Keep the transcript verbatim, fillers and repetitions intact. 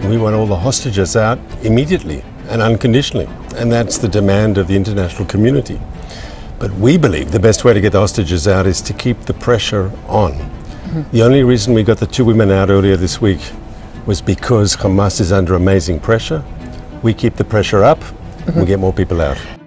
We want all the hostages out immediately and unconditionally, and that's the demand of the international community. But we believe the best way to get the hostages out is to keep the pressure on. Mm-hmm. The only reason we got the two women out earlier this week was because Hamas is under amazing pressure. We keep the pressure up, mm-hmm. we get more people out.